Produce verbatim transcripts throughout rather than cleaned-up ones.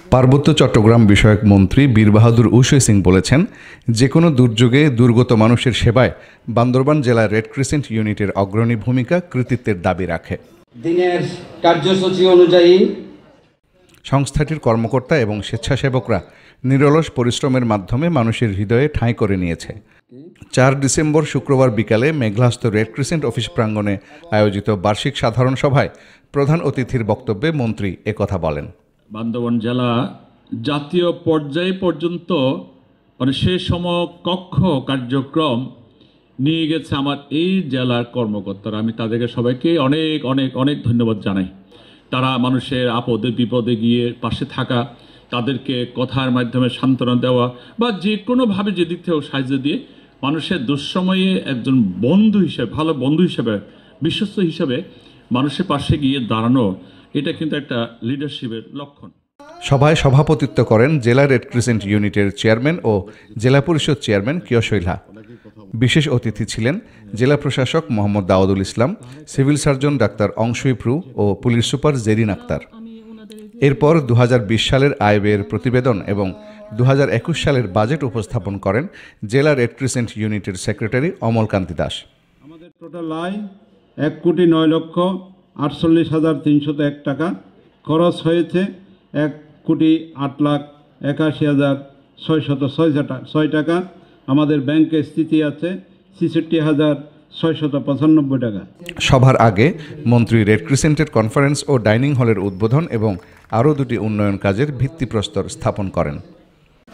পার্বত্য চট্টগ্রাম বিষয়ক মন্ত্রী বীর বাহাদুর উশৈ সিং বলেছেন, যে কোনো দুর্যোগে দুর্গত মানুষের সেবায় বান্দরবান জেলা রেড ক্রিসেন্ট ইউনিটের অগ্রণী ভূমিকা কৃতিত্বের দাবি রাখে। দিনের কার্যসূচি অনুযায়ী সংস্থাটির কর্মকর্তা এবং স্বেচ্ছাসেবকরা নিরলস পরিশ্রমের মাধ্যমে মানুষের হৃদয়ে ঠাঁই করে নিয়েছে। চার ডিসেম্বর শুক্রবার বিকালে মেঘলাস্থ রেড ক্রিসেন্ট অফিস প্রাঙ্গণে আয়োজিত বার্ষিক সাধারণ সভায় প্রধান অতিথির বক্তব্যে মন্ত্রী একথা বলেন। বান্দরবান জেলা জাতীয় পর্যায়ে পর্যন্ত মানে সে সমকক্ষ কার্যক্রম নিয়ে গেছে আমার এই জেলার কর্মকর্তারা। আমি তাদেরকে সবাইকে অনেক অনেক অনেক ধন্যবাদ জানাই। তারা মানুষের আপদে বিপদে গিয়ে পাশে থাকা, তাদেরকে কথার মাধ্যমে সান্ত্বনা দেওয়া বা যে কোনোভাবে যে দিক থেকে সাহায্য দিয়ে মানুষের দুঃসময়ে একজন বন্ধু হিসেবে, ভালো বন্ধু হিসেবে, বিশ্বস্ত হিসেবে মানুষের পাশে গিয়ে দাঁড়ানো, এটা কিন্তু একটা লিডারশিপের লক্ষণ। সভায় সভাপতিত্ব করেন জেলা রেড ক্রিসেন্ট ইউনিটের চেয়ারম্যান ও জেলা পরিষদ চেয়ারম্যান কিয়শৈলা। বিশেষ অতিথি ছিলেন জেলা প্রশাসক Mohammad Daudul Islam, civil surgeon doctor Ongshui Pru ও পুলিশ সুপার জেরিন আক্তার। এরপর দু হাজার বিশ সালের আয় ব্যয়ের প্রতিবেদন এবং দু হাজার একুশ সালের বাজেট উপস্থাপন করেন জেলা রেড ক্রিসেন্ট ইউনিটের সেক্রেটারি অমল কান্তি দাস। আমাদের টোটাল আয় এক কোটি নয় লক্ষ আটচল্লিশ হাজার তিনশত এক টাকা, খরচ হয়েছে এক কোটি আট লাখ একাশি হাজার ছয়শত ছয় টাকা। আমাদের ব্যাংকে স্থিতি আছে ছেষট্টি হাজার ছয়শত পঁচানব্বই টাকা। সভার আগে মন্ত্রী রেড ক্রিসেন্টের কনফারেন্স ও ডাইনিং হলের উদ্বোধন এবং আরও দুটি উন্নয়ন কাজের ভিত্তিপ্রস্তর স্থাপন করেন।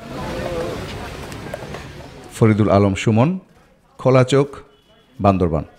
ফরিদুল আলম সুমন, খোলা চোখ, বান্দরবান।